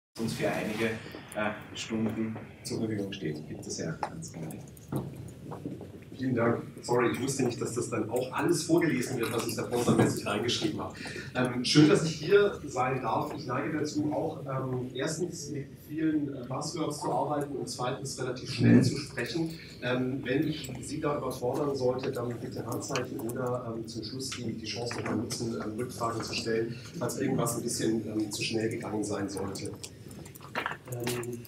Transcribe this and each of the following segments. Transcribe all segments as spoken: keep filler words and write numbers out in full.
uns für einige äh, Stunden zur Verfügung steht. Bitte sehr, ganz gerne. Vielen Dank. Sorry, ich wusste nicht, dass das dann auch alles vorgelesen wird, was ich da postmäßig reingeschrieben habe. Ähm, schön, dass ich hier sein darf. Ich neige dazu, auch ähm, erstens mit vielen äh, Buzzwords zu arbeiten und zweitens relativ schnell zu sprechen. Ähm, wenn ich Sie da überfordern sollte, dann bitte Handzeichen oder ähm, zum Schluss die, die Chance nochmal nutzen, ähm, Rückfragen zu stellen, falls irgendwas ein bisschen ähm, zu schnell gegangen sein sollte. Ähm,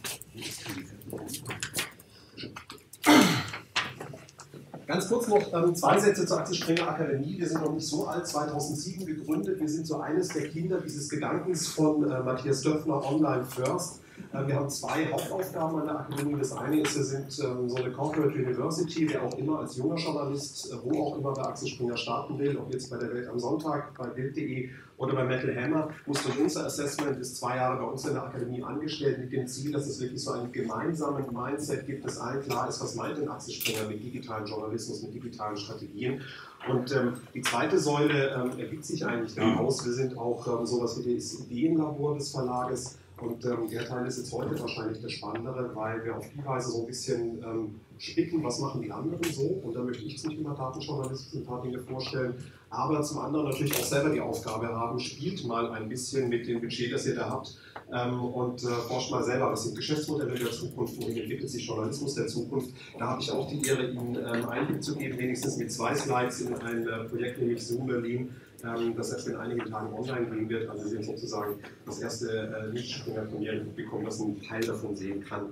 Ganz kurz noch ähm, zwei Sätze zur Axel Springer Akademie. Wir sind noch nicht so alt, zweitausendsieben gegründet. Wir sind so eines der Kinder dieses Gedankens von äh, Matthias Döpfner, Online First. Äh, wir haben zwei Hauptaufgaben an der Akademie. Das eine ist, wir sind ähm, so eine Corporate University, wer auch immer als junger Journalist, äh, wo auch immer bei Axel Springer starten will, ob jetzt bei der Welt am Sonntag, bei Bild punkt de oder bei Metal Hammer, muss durch unser Assessment, ist zwei Jahre bei uns in der Akademie angestellt, mit dem Ziel, dass es wirklich so einen gemeinsamen Mindset gibt, dass allen klar ist, was meint denn Axel Springer mit digitalen Journalismus, mit digitalen Strategien. Und ähm, die zweite Säule ähm, ergibt sich eigentlich daraus. Wir sind auch ähm, sowas wie das Ideenlabor des Verlages. Und ähm, der Teil ist jetzt heute wahrscheinlich der spannendere, weil wir auf die Weise so ein bisschen ähm, spicken, was machen die anderen so. Und da möchte ich zum Thema Datenjournalismus ein paar Dinge vorstellen. Aber zum anderen natürlich auch selber die Aufgabe haben, spielt mal ein bisschen mit dem Budget, das ihr da habt. Ähm, und äh, forscht mal selber, was sind Geschäftsmodelle der Zukunft, wohin entwickelt sich Journalismus der Zukunft. Da habe ich auch die Ehre, Ihnen ähm, Einblick zu geben, wenigstens mit zwei Slides in ein äh, Projekt, nämlich Zoom Berlin, ähm, das erst in einigen Tagen online gehen wird. Also Sie sind sozusagen das erste äh, Lichtspringer von Ihrem Publikum, das einen Teil davon sehen kann.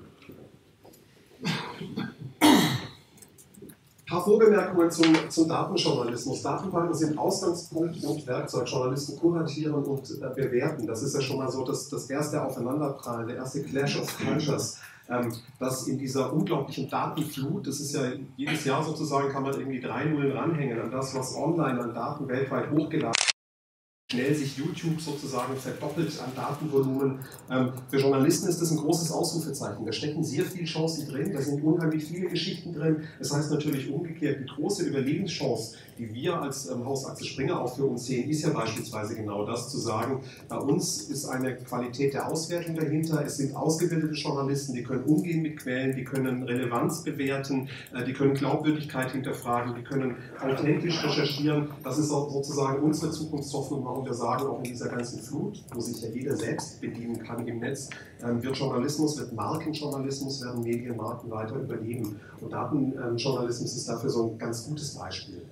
Ein paar Vorbemerkungen zum, zum Datenjournalismus. Datenbanken sind Ausgangspunkt und Werkzeug. Journalisten kuratieren und äh, bewerten. Das ist ja schon mal so das, das erste Aufeinanderprallen, der erste Clash of Cultures. Ähm, dass in dieser unglaublichen Datenflut, das ist ja jedes Jahr sozusagen, kann man irgendwie drei Nullen ranhängen an das, was online an Daten weltweit hochgeladen wird. Schnell sich YouTube sozusagen verdoppelt an Datenvolumen. Ähm, für Journalisten ist das ein großes Ausrufezeichen. Da stecken sehr viele Chancen drin, da sind unheimlich viele Geschichten drin. Das heißt natürlich umgekehrt, die große Überlebenschance, die wir als ähm, Haus Axel Springer auch für uns sehen, ist ja beispielsweise genau das, zu sagen, bei uns ist eine Qualität der Auswertung dahinter, es sind ausgebildete Journalisten, die können umgehen mit Quellen, die können Relevanz bewerten, äh, die können Glaubwürdigkeit hinterfragen, die können authentisch recherchieren. Das ist auch sozusagen unsere Zukunftshoffnung. Und wir sagen auch in dieser ganzen Flut, wo sich ja jeder selbst bedienen kann im Netz, ähm, wird Journalismus, wird Markenjournalismus, werden Medienmarken weiter überleben. Und Datenjournalismus ist dafür so ein ganz gutes Beispiel.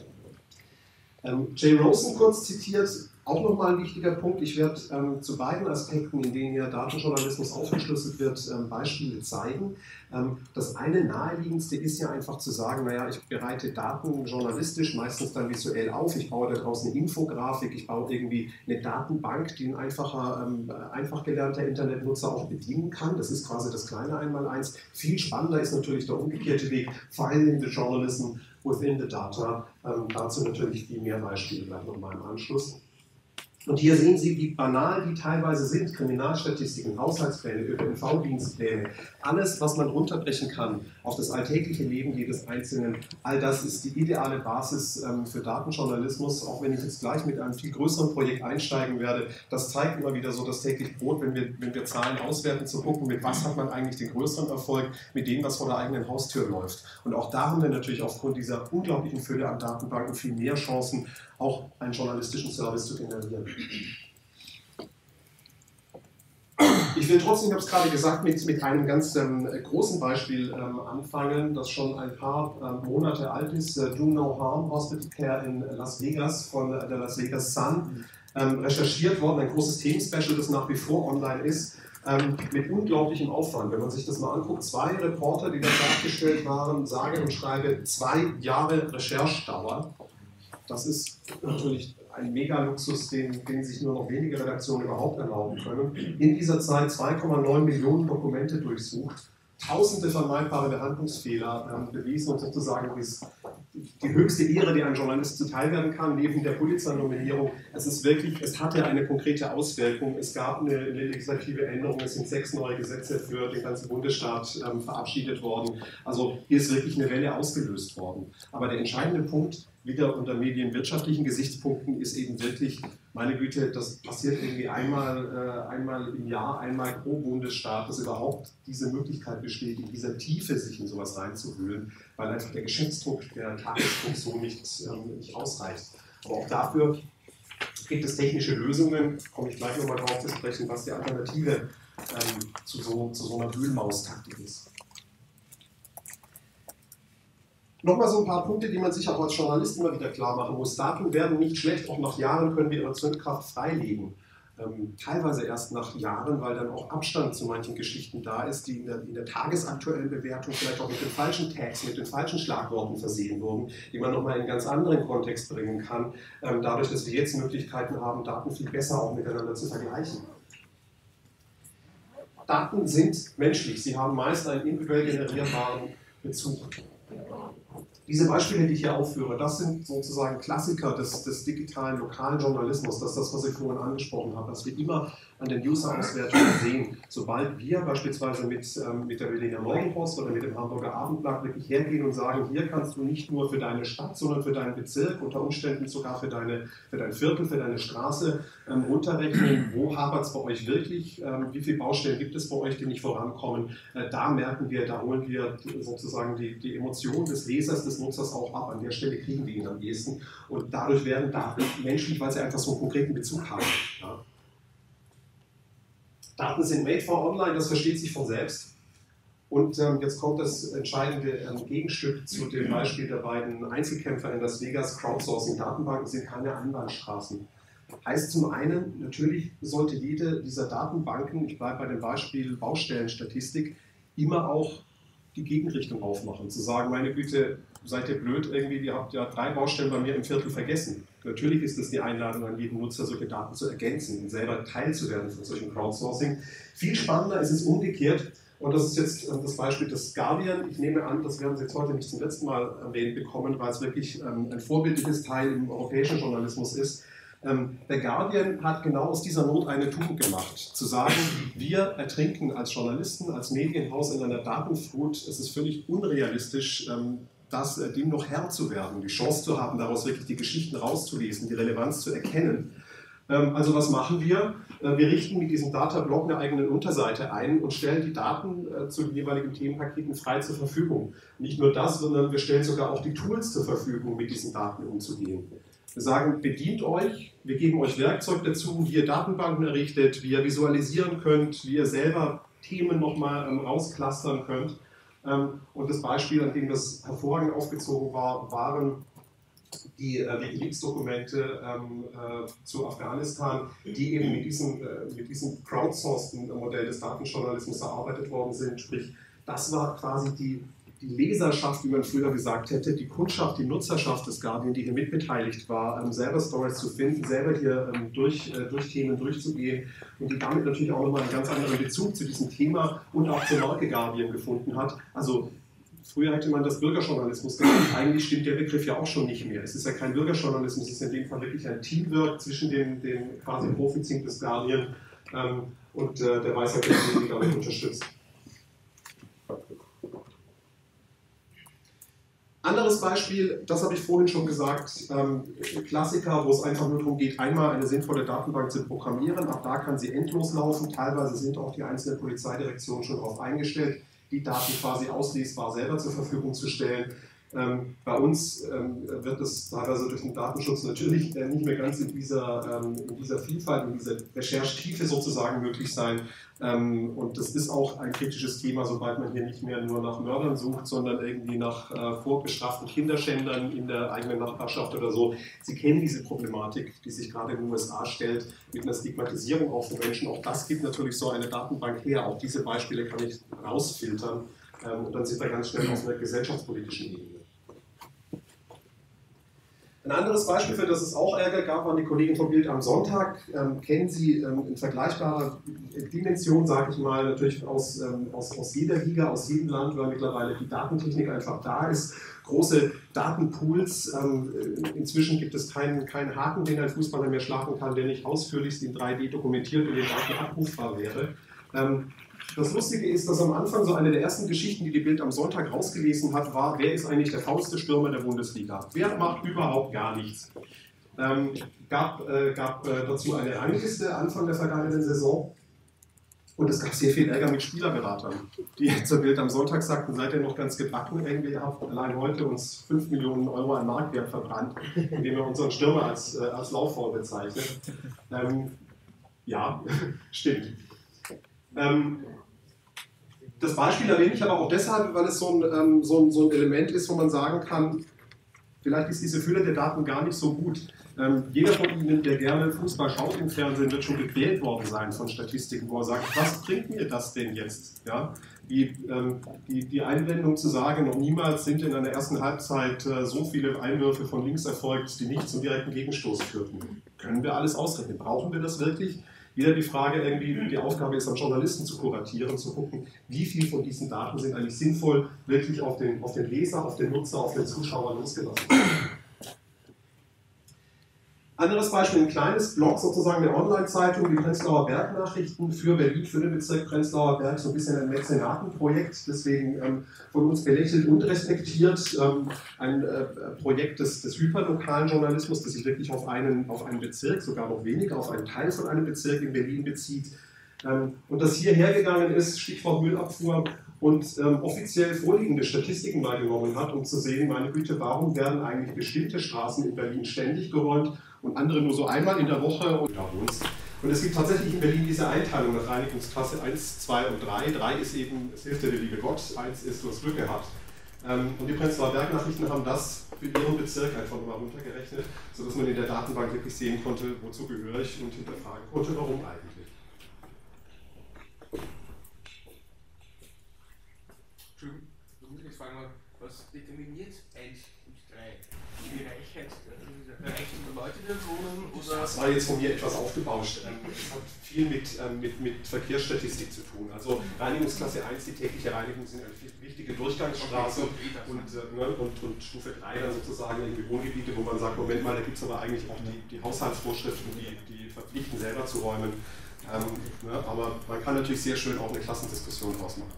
Ähm, Jay Rosen kurz zitiert, auch nochmal ein wichtiger Punkt. Ich werde ähm, zu beiden Aspekten, in denen hier Datenjournalismus aufgeschlüsselt wird, ähm, Beispiele zeigen. Ähm, das eine naheliegendste ist ja einfach zu sagen, naja, ich bereite Daten journalistisch, meistens dann visuell auf, ich baue daraus eine Infografik, ich baue irgendwie eine Datenbank, die ein einfacher, ähm, einfach gelernter Internetnutzer auch bedienen kann. Das ist quasi das kleine Einmaleins. Viel spannender ist natürlich der umgekehrte Weg, Finding the Journalism within the Data. Ähm, dazu natürlich viel mehr Beispiele gleich nochmal im Anschluss. Und hier sehen Sie, wie banal die teilweise sind. Kriminalstatistiken, Haushaltspläne, Ö P N V-Dienstpläne, alles, was man runterbrechen kann auf das alltägliche Leben jedes Einzelnen, all das ist die ideale Basis ähm, für Datenjournalismus, auch wenn ich jetzt gleich mit einem viel größeren Projekt einsteigen werde. Das zeigt immer wieder so das tägliche Brot, wenn wir, wenn wir Zahlen auswerten, zu gucken, mit was hat man eigentlich den größeren Erfolg, mit dem, was vor der eigenen Haustür läuft. Und auch da haben wir natürlich aufgrund dieser unglaublichen Fülle an Datenbanken viel mehr Chancen, auch einen journalistischen Service zu generieren. Ich will trotzdem, ich habe es gerade gesagt, mit, mit einem ganz ähm, großen Beispiel ähm, anfangen, das schon ein paar ähm, Monate alt ist. Äh, Do No Harm Hospital Care in Las Vegas von äh, der Las Vegas Sun, ähm, recherchiert worden, ein großes Themenspecial, das nach wie vor online ist. Ähm, mit unglaublichem Aufwand. Wenn man sich das mal anguckt, zwei Reporter, die dafür abgestellt waren, sage und schreibe zwei Jahre Recherchedauer. Das ist natürlich ein Mega-Luxus, den, den sich nur noch wenige Redaktionen überhaupt erlauben können. In dieser Zeit zwei Komma neun Millionen Dokumente durchsucht, tausende vermeidbare Behandlungsfehler ähm, bewiesen und sozusagen ist die höchste Ehre, die einem Journalist zuteil werden kann, neben der Pulitzer-Nominierung. Es ist wirklich, es hatte eine konkrete Auswirkung. Es gab eine legislative Änderung, es sind sechs neue Gesetze für den ganzen Bundesstaat ähm, verabschiedet worden. Also hier ist wirklich eine Welle ausgelöst worden. Aber der entscheidende Punkt, wieder unter medienwirtschaftlichen Gesichtspunkten, ist eben wirklich Meine Güte, das passiert irgendwie einmal, äh, einmal im Jahr, einmal pro Bundesstaat, dass überhaupt diese Möglichkeit besteht, in dieser Tiefe sich in sowas reinzuwühlen, weil einfach der Geschäftsdruck, der Tagesdruck so nicht, ähm, nicht ausreicht. Aber auch dafür gibt es technische Lösungen, komme ich gleich nochmal drauf zu sprechen, was die Alternative ähm, zu, so, zu so einer Wühlmaus-Taktik ist. Nochmal so ein paar Punkte, die man sich auch als Journalist immer wieder klar machen muss. Daten werden nicht schlecht, auch nach Jahren können wir ihre Zündkraft freilegen. Ähm, teilweise erst nach Jahren, weil dann auch Abstand zu manchen Geschichten da ist, die in der, in der tagesaktuellen Bewertung vielleicht auch mit den falschen Tags, mit den falschen Schlagworten versehen wurden, die man nochmal in einen ganz anderen Kontext bringen kann, ähm, dadurch, dass wir jetzt Möglichkeiten haben, Daten viel besser auch miteinander zu vergleichen. Daten sind menschlich, sie haben meist einen individuell generierbaren Bezug. Diese Beispiele, die ich hier aufführe, das sind sozusagen Klassiker des, des digitalen, lokalen Journalismus. Das ist das, was ich vorhin angesprochen habe, dass wir immer an den User-Auswertungen sehen. Sobald wir beispielsweise mit, ähm, mit der Berliner Morgenpost oder mit dem Hamburger Abendblatt wirklich hergehen und sagen, hier kannst du nicht nur für deine Stadt, sondern für deinen Bezirk, unter Umständen sogar für, deine, für dein Viertel, für deine Straße ähm, runterrechnen, wo hapert es bei euch wirklich, ähm, wie viele Baustellen gibt es bei euch, die nicht vorankommen. Äh, da merken wir, da holen wir sozusagen die, die Emotion des Lesers, des Nutzers auch ab. An der Stelle kriegen wir ihn am ehesten. Und dadurch werden Daten menschlich, weil sie einfach so einen konkreten Bezug haben. Ja. Daten sind made for online, das versteht sich von selbst. Und ähm, jetzt kommt das entscheidende ähm, Gegenstück zu dem Beispiel der beiden Einzelkämpfer in Las Vegas. Crowdsourcing-Datenbanken sind keine Einbahnstraßen. Heißt zum einen, natürlich sollte jede dieser Datenbanken, ich bleibe bei dem Beispiel Baustellenstatistik, immer auch die Gegenrichtung aufmachen. Zu sagen, meine Güte, seid ihr blöd irgendwie, ihr habt ja drei Baustellen bei mir im Viertel vergessen. Natürlich ist es die Einladung an jeden Nutzer, solche Daten zu ergänzen und selber Teil zu werden von solchen Crowdsourcing. Viel spannender ist es umgekehrt, und das ist jetzt das Beispiel des Guardian. Ich nehme an, das werden Sie jetzt heute nicht zum letzten Mal erwähnt bekommen, weil es wirklich ein vorbildliches Teil im europäischen Journalismus ist. Der Guardian hat genau aus dieser Not eine Tugend gemacht, zu sagen, wir ertrinken als Journalisten, als Medienhaus in einer Datenflut. Es ist völlig unrealistisch, das, dem noch Herr zu werden, die Chance zu haben, daraus wirklich die Geschichten rauszulesen, die Relevanz zu erkennen. Also was machen wir? Wir richten mit diesem Datablock eine eigene Unterseite ein und stellen die Daten zu den jeweiligen Themenpaketen frei zur Verfügung. Nicht nur das, sondern wir stellen sogar auch die Tools zur Verfügung, mit diesen Daten umzugehen. Wir sagen, bedient euch, wir geben euch Werkzeug dazu, wie ihr Datenbanken errichtet, wie ihr visualisieren könnt, wie ihr selber Themen nochmal ähm, rausclustern könnt. Ähm, und das Beispiel, an dem das hervorragend aufgezogen war, waren die äh, WikiLeaks-Dokumente ähm, äh, zu Afghanistan, die eben mit diesem, äh, mit diesem crowdsourceden Modell des Datenjournalismus erarbeitet worden sind. Sprich, das war quasi die die Leserschaft, wie man früher gesagt hätte, die Kundschaft, die Nutzerschaft des Guardian, die hier mitbeteiligt war, ähm, selber Stories zu finden, selber hier ähm, durch, äh, durch Themen durchzugehen und die damit natürlich auch nochmal einen ganz anderen Bezug zu diesem Thema und auch zur Marke Guardian gefunden hat. Also früher hätte man das Bürgerjournalismus genannt, eigentlich stimmt der Begriff ja auch schon nicht mehr. Es ist ja kein Bürgerjournalismus, es ist in dem Fall wirklich ein Teamwork zwischen den, den quasi Profizink des Guardian ähm, und äh, der Weisheit, die damit unterstützt. Anderes Beispiel, das habe ich vorhin schon gesagt, ähm, Klassiker, wo es einfach nur darum geht, einmal eine sinnvolle Datenbank zu programmieren. Ab da kann sie endlos laufen. Teilweise sind auch die einzelnen Polizeidirektionen schon darauf eingestellt, die Daten quasi auslesbar selber zur Verfügung zu stellen. Ähm, bei uns ähm, wird es teilweise durch den Datenschutz natürlich äh, nicht mehr ganz in dieser, ähm, in dieser Vielfalt, in dieser Recherchetiefe sozusagen möglich sein. Ähm, und das ist auch ein kritisches Thema, sobald man hier nicht mehr nur nach Mördern sucht, sondern irgendwie nach äh, vorbestraften Kinderschändern in der eigenen Nachbarschaft oder so. Sie kennen diese Problematik, die sich gerade in den U S A stellt, mit einer Stigmatisierung auch von Menschen. Auch das gibt natürlich so eine Datenbank her. Auch diese Beispiele kann ich rausfiltern. Ähm, und dann sind wir ganz schnell auf einer gesellschaftspolitischen Ebene. Ein anderes Beispiel, für das es auch Ärger gab, waren die Kollegen von Bild am Sonntag. Ähm, kennen Sie ähm, in vergleichbarer Dimension, sage ich mal, natürlich aus, ähm, aus, aus jeder Liga, aus jedem Land, weil mittlerweile die Datentechnik einfach da ist. Große Datenpools. Ähm, inzwischen gibt es keinen, keinen Haken, den ein Fußballer mehr schlagen kann, der nicht ausführlichst in drei D dokumentiert und in Daten abrufbar wäre. Ähm, Das Lustige ist, dass am Anfang so eine der ersten Geschichten, die die Bild am Sonntag rausgelesen hat, war, wer ist eigentlich der faulste Stürmer der Bundesliga? Wer macht überhaupt gar nichts? Ähm, gab äh, gab äh, dazu eine Rangliste Anfang der vergangenen Saison. Und es gab sehr viel Ärger mit Spielerberatern, die zur Bild am Sonntag sagten, seid ihr noch ganz gebacken, irgendwie habt allein heute uns fünf Millionen Euro an Marktwert verbrannt, indem wir unseren Stürmer als, äh, als Lauffaul bezeichnen. Ähm, ja, stimmt. Ähm, das Beispiel erwähne ich aber auch deshalb, weil es so ein, ähm, so, ein, so ein Element ist, wo man sagen kann, vielleicht ist diese Fülle der Daten gar nicht so gut. Ähm, jeder von Ihnen, der gerne Fußball schaut im Fernsehen, wird schon gequält worden sein von Statistiken, wo er sagt, was bringt mir das denn jetzt? Ja? Die, ähm, die, die Einblendung zu sagen, noch niemals sind in einer ersten Halbzeit äh, so viele Einwürfe von links erfolgt, die nicht zum direkten Gegenstoß führten. Können wir alles ausrechnen? Brauchen wir das wirklich? Wieder die Frage, irgendwie, die Aufgabe ist, am Journalisten zu kuratieren, zu gucken, wie viel von diesen Daten sind eigentlich sinnvoll, wirklich auf den, auf den Leser, auf den Nutzer, auf den Zuschauer losgelassen. Anderes Beispiel, ein kleines Blog, sozusagen eine Online-Zeitung, die Prenzlauer Berg-Nachrichten für Berlin, für den Bezirk Prenzlauer Berg, so ein bisschen ein Mäzenatenprojekt, deswegen ähm, von uns belächelt und respektiert. Ähm, ein äh, Projekt des, des hyperlokalen Journalismus, das sich wirklich auf einen, auf einen Bezirk, sogar noch weniger, auf einen Teil von einem Bezirk in Berlin bezieht. Ähm, und das hier hergegangen ist, Stichwort Müllabfuhr, und ähm, offiziell vorliegende Statistiken mal genommen hat, um zu sehen, meine Güte, warum werden eigentlich bestimmte Straßen in Berlin ständig geräumt und andere nur so einmal in der Woche und da wohnst. Und es gibt tatsächlich in Berlin diese Einteilung nach Reinigungsklasse eins, zwei und drei. drei ist eben, es hilft dir der liebe Gott, eins ist, du hast Glück gehabt. Ähm, und die Prenzlauer Berg-Nachrichten haben das für ihren Bezirk einfach nochmal runtergerechnet, sodass man in der Datenbank wirklich sehen konnte, wozu gehöre ich und hinterfragen konnte, warum eigentlich. Ich frage mal, was determiniert eins und drei? Die Reichheit der reichsten Leute, die wohnen? Oder? Das war jetzt von mir etwas aufgebauscht. Es hat viel mit, mit, mit Verkehrsstatistik zu tun. Also Reinigungsklasse eins, die tägliche Reinigung, sind eine wichtige Durchgangsstraße und, ne, und, und Stufe drei dann sozusagen irgendwie Wohngebiete, wo man sagt, Moment mal, da gibt es aber eigentlich auch die, die Haushaltsvorschriften, die, die verpflichten, selber zu räumen. Ähm, ne, aber man kann natürlich sehr schön auch eine Klassendiskussion draus machen.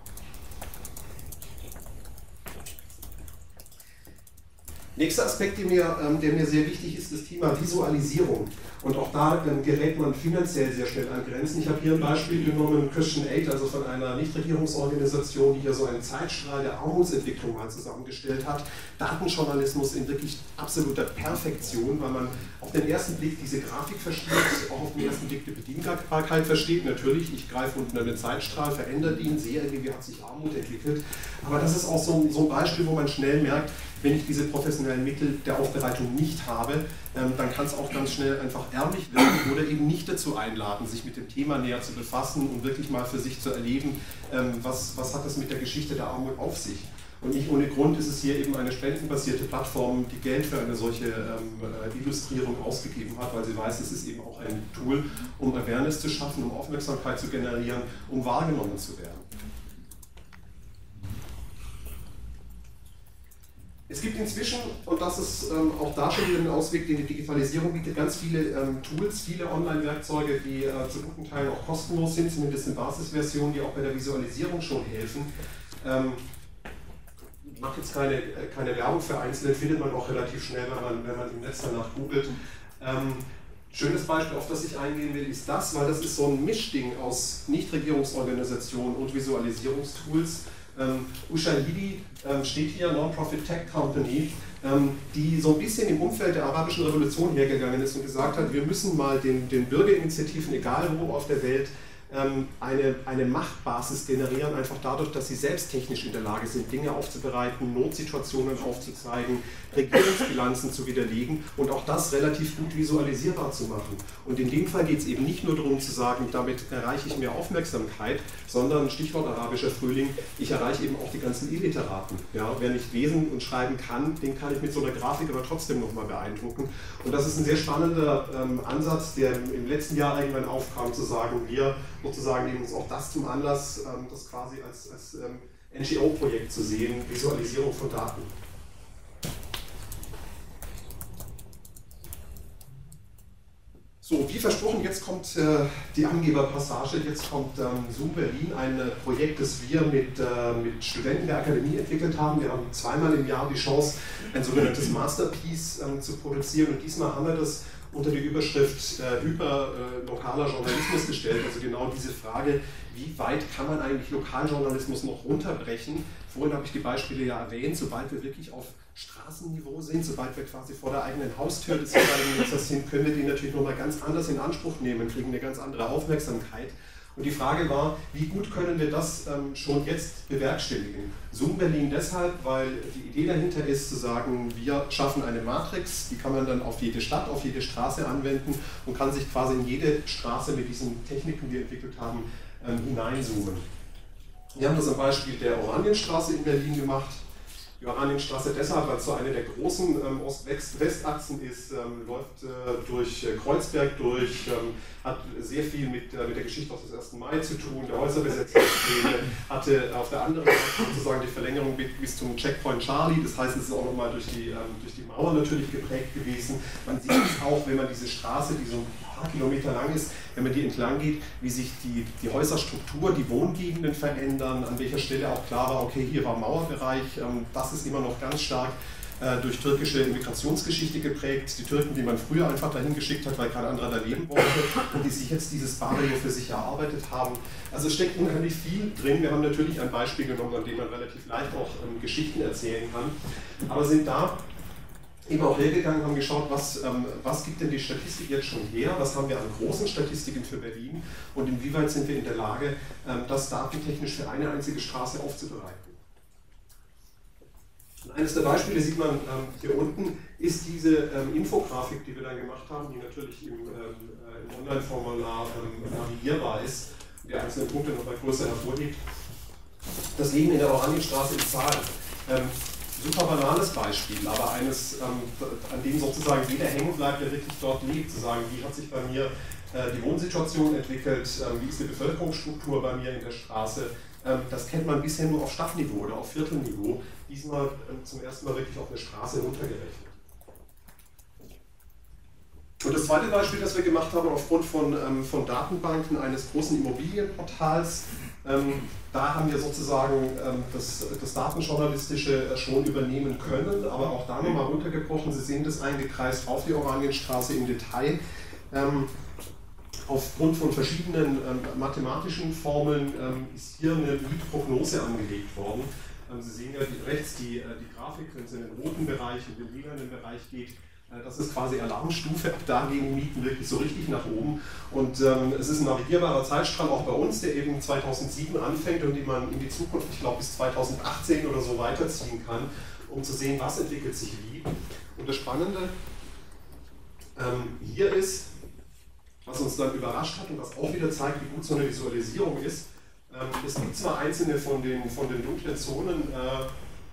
Nächster Aspekt, der mir, ähm, der mir sehr wichtig ist, das Thema Visualisierung. Und auch da ähm, gerät man finanziell sehr schnell an Grenzen. Ich habe hier ein Beispiel genommen, Christian Aid, also von einer Nichtregierungsorganisation, die hier so einen Zeitstrahl der Armutsentwicklung mal zusammengestellt hat. Datenjournalismus in wirklich absoluter Perfektion, weil man auf den ersten Blick diese Grafik versteht, auch auf den ersten Blick die Bedienbarkeit versteht. Natürlich, ich greife unten einen Zeitstrahl, verändere ihn, sehe, wie hat sich Armut entwickelt. Aber das ist auch so, so ein Beispiel, wo man schnell merkt, wenn ich diese professionellen Mittel der Aufbereitung nicht habe, ähm, dann kann es auch ganz schnell einfach ärmlich werden oder eben nicht dazu einladen, sich mit dem Thema näher zu befassen und wirklich mal für sich zu erleben, ähm, was, was hat das mit der Geschichte der Armut auf sich. Und nicht ohne Grund ist es hier eben eine spendenbasierte Plattform, die Geld für eine solche ähm, Illustrierung ausgegeben hat, weil sie weiß, es ist eben auch ein Tool, um Awareness zu schaffen, um Aufmerksamkeit zu generieren, um wahrgenommen zu werden. Es gibt inzwischen, und das ist ähm, auch da schon wieder ein Ausweg, den die Digitalisierung bietet, ganz viele ähm, Tools, viele Online-Werkzeuge, die äh, zu guten Teilen auch kostenlos sind, zumindest in Basisversionen, die auch bei der Visualisierung schon helfen. Ähm, ich mache jetzt keine, keine Werbung für einzelne, findet man auch relativ schnell, wenn man, wenn man im Netz danach googelt. Ähm, schönes Beispiel, auf das ich eingehen will, ist das, weil das ist so ein Mischding aus Nichtregierungsorganisationen und Visualisierungstools. Ähm, Ushahidi ähm, steht hier, Non-Profit Tech Company, ähm, die so ein bisschen im Umfeld der arabischen Revolution hergegangen ist und gesagt hat, wir müssen mal den, den Bürgerinitiativen, egal wo auf der Welt, ähm, eine, eine Machtbasis generieren, einfach dadurch, dass sie selbst technisch in der Lage sind, Dinge aufzubereiten, Notsituationen aufzuzeigen, Regierungsbilanzen zu widerlegen und auch das relativ gut visualisierbar zu machen. Und in dem Fall geht es eben nicht nur darum zu sagen, damit erreiche ich mehr Aufmerksamkeit, sondern, Stichwort arabischer Frühling, ich erreiche eben auch die ganzen Illiteraten. Ja, wer nicht lesen und schreiben kann, den kann ich mit so einer Grafik aber trotzdem nochmal beeindrucken. Und das ist ein sehr spannender ähm, Ansatz, der im, im letzten Jahr irgendwann aufkam, zu sagen, wir sozusagen nehmen uns auch das zum Anlass, ähm, das quasi als, als ähm, N G O-Projekt zu sehen, Visualisierung von Daten. So, wie versprochen, jetzt kommt äh, die Angeberpassage, jetzt kommt ähm, Zoom Berlin, ein äh, Projekt, das wir mit, äh, mit Studenten der Akademie entwickelt haben. Wir haben zweimal im Jahr die Chance, ein sogenanntes Masterpiece ähm, zu produzieren, und diesmal haben wir das unter die Überschrift äh, hyperlokaler äh, Journalismus gestellt, also genau diese Frage, wie weit kann man eigentlich Lokaljournalismus noch runterbrechen? Vorhin habe ich die Beispiele ja erwähnt, sobald wir wirklich auf Straßenniveau sind, sobald wir quasi vor der eigenen Haustür des jeweiligen Nutzers sind, können wir die natürlich nochmal ganz anders in Anspruch nehmen, kriegen eine ganz andere Aufmerksamkeit. Und die Frage war, wie gut können wir das ähm, schon jetzt bewerkstelligen? Zoom Berlin deshalb, weil die Idee dahinter ist, zu sagen, wir schaffen eine Matrix, die kann man dann auf jede Stadt, auf jede Straße anwenden und kann sich quasi in jede Straße mit diesen Techniken, die wir entwickelt haben, ähm, hineinzoomen. Wir haben das am Beispiel der Oranienstraße in Berlin gemacht. Die Oranienstraße deshalb, weil es so eine der großen ähm, Ost-West-Achsen ist, ähm, läuft äh, durch äh, Kreuzberg durch, ähm, hat sehr viel mit, äh, mit der Geschichte auch des ersten Mai zu tun, der Häuserbesetzungspläne, hatte auf der anderen Seite sozusagen die Verlängerung bis zum Checkpoint Charlie, das heißt, es ist auch nochmal durch die, ähm, durch die Mauer natürlich geprägt gewesen. Man sieht es auch, wenn man diese Straße, die so ein paar Kilometer lang ist, wenn man die entlang geht, wie sich die, die Häuserstruktur, die Wohngegenden verändern, an welcher Stelle auch klar war, okay, hier war Mauerbereich, ähm, das ist immer noch ganz stark äh, durch türkische Immigrationsgeschichte geprägt. Die Türken, die man früher einfach dahin geschickt hat, weil kein anderer da leben wollte und die sich jetzt dieses Barrio für sich erarbeitet haben. Also es steckt unheimlich viel drin. Wir haben natürlich ein Beispiel genommen, an dem man relativ leicht auch ähm, Geschichten erzählen kann, aber sind da eben auch hergegangen, haben geschaut, was, ähm, was gibt denn die Statistik jetzt schon her, was haben wir an großen Statistiken für Berlin und inwieweit sind wir in der Lage, ähm, das datentechnisch für eine einzige Straße aufzubereiten. Und eines der Beispiele sieht man ähm, hier unten, ist diese ähm, Infografik, die wir dann gemacht haben, die natürlich im, ähm, im Online-Formular ähm, navigierbar ist, die einzelnen Punkte nochmal größer hervorhebt. Das Leben in der Oranienstraße in Zahlen. Ähm, Super banales Beispiel, aber eines, ähm, an dem sozusagen jeder hängen bleibt, der wirklich dort lebt, zu sagen, wie hat sich bei mir äh, die Wohnsituation entwickelt, ähm, wie ist die Bevölkerungsstruktur bei mir in der Straße. Ähm, das kennt man bisher nur auf Stadtniveau oder auf Viertelniveau, diesmal ähm, zum ersten Mal wirklich auf eine Straße runtergerechnet. Und das zweite Beispiel, das wir gemacht haben, aufgrund von, ähm, von Datenbanken eines großen Immobilienportals, ähm, da haben wir sozusagen ähm, das, das Datenjournalistische schon übernehmen können, aber auch da nochmal runtergebrochen. Sie sehen das eingekreist auf die Oranienstraße im Detail. Ähm, aufgrund von verschiedenen ähm, mathematischen Formeln ähm, ist hier eine Mietprognose angelegt worden. Ähm, Sie sehen ja die, rechts die, äh, die Grafik, wenn es in den roten Bereich, in den lilanen Bereich geht. Das ist quasi Alarmstufe, ab da gehen Mieten wirklich so richtig nach oben. Und ähm, es ist ein navigierbarer Zeitstrahl auch bei uns, der eben zweitausendsieben anfängt und den man in die Zukunft, ich glaube bis zweitausendachtzehn oder so weiterziehen kann, um zu sehen, was entwickelt sich wie. Und das Spannende ähm, hier ist, was uns dann überrascht hat und was auch wieder zeigt, wie gut so eine Visualisierung ist, ähm, es gibt zwar einzelne von den, von den dunklen Zonen, äh,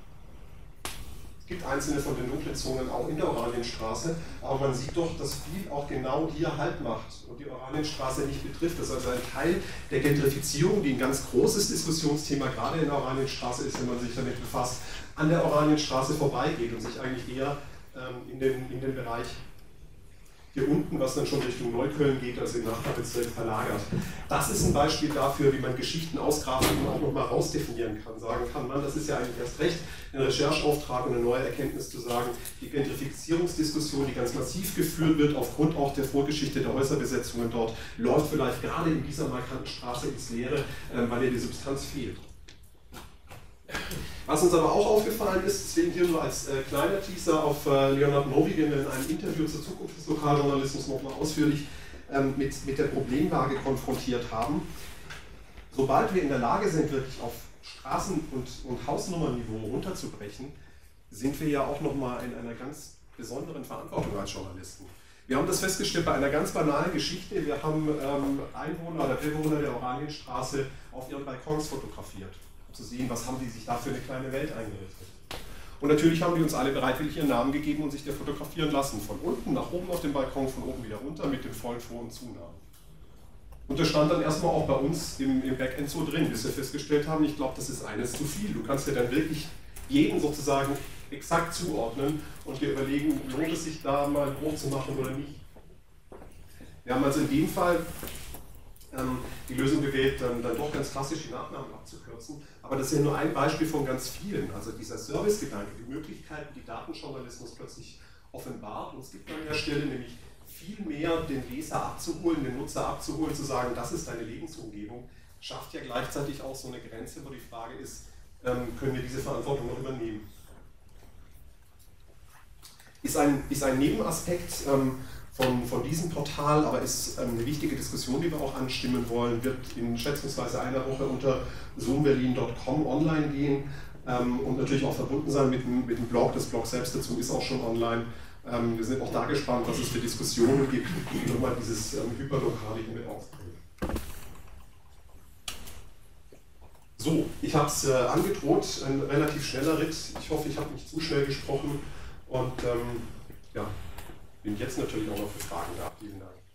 Es gibt einzelne von den dunklen Zonen auch in der Oranienstraße, aber man sieht doch, dass viel auch genau hier Halt macht und die Oranienstraße nicht betrifft. Das ist also ein Teil der Gentrifizierung, die ein ganz großes Diskussionsthema gerade in der Oranienstraße ist, wenn man sich damit befasst, an der Oranienstraße vorbeigeht und sich eigentlich eher ähm, in, den, in den Bereich hier unten, was dann schon Richtung Neukölln geht, also im Nachbarbezirk verlagert. Das ist ein Beispiel dafür, wie man Geschichten ausgrafen und auch nochmal rausdefinieren kann, sagen kann, man, das ist ja eigentlich erst recht ein Rechercheauftrag und eine neue Erkenntnis zu sagen, die Gentrifizierungsdiskussion, die ganz massiv geführt wird, aufgrund auch der Vorgeschichte der Häuserbesetzungen dort, läuft vielleicht gerade in dieser markanten Straße ins Leere, weil ihr die Substanz fehlt. Was uns aber auch aufgefallen ist, deswegen hier nur als äh, kleiner Teaser auf äh, Leonard Nowy, den wir in einem Interview zur Zukunft des Lokaljournalismus nochmal ausführlich ähm, mit, mit der Problemlage konfrontiert haben. Sobald wir in der Lage sind, wirklich auf Straßen- und, und Hausnummernniveau runterzubrechen, sind wir ja auch nochmal in einer ganz besonderen Verantwortung als Journalisten. Wir haben das festgestellt bei einer ganz banalen Geschichte. Wir haben ähm, Einwohner oder Bewohner der Oranienstraße auf ihren Balkons fotografiert, um zu sehen, was haben die sich da für eine kleine Welt eingerichtet. Und natürlich haben die uns alle bereitwillig ihren Namen gegeben und sich der fotografieren lassen. Von unten nach oben auf dem Balkon, von oben wieder runter mit den vollen Vor- und Zunahmen. Und das stand dann erstmal auch bei uns im, im Backend so drin, bis wir festgestellt haben, ich glaube, das ist eines zu viel. Du kannst dir dann wirklich jeden sozusagen exakt zuordnen und dir überlegen, lohnt es sich da mal groß zu machen oder nicht. Wir haben also in dem Fall ähm, die Lösung gewählt, dann, dann doch ganz klassisch die Nachnamen abzukürzen. Aber das ist ja nur ein Beispiel von ganz vielen. Also dieser Servicegedanke, die Möglichkeiten, die Datenjournalismus plötzlich offenbart. Und es gibt an der Stelle nämlich viel mehr, den Leser abzuholen, den Nutzer abzuholen, zu sagen, das ist deine Lebensumgebung, schafft ja gleichzeitig auch so eine Grenze, wo die Frage ist, ähm, können wir diese Verantwortung noch übernehmen? Ist ein, ist ein Nebenaspekt ähm, von, von diesem Portal, aber ist ähm, eine wichtige Diskussion, die wir auch anstimmen wollen, wird in schätzungsweise einer Woche unter zoom berlin punkt com online gehen ähm, und natürlich auch verbunden sein mit dem, mit dem Blog. Das Blog selbst dazu ist auch schon online. Ähm, wir sind auch da gespannt, was es für Diskussionen gibt, die nochmal dieses ähm, Hyperlokale hier mit aufbringen. So, ich habe es äh, angedroht, ein relativ schneller Ritt. Ich hoffe, ich habe nicht zu schnell gesprochen und ähm, ja, bin jetzt natürlich auch noch für Fragen da. Vielen Dank.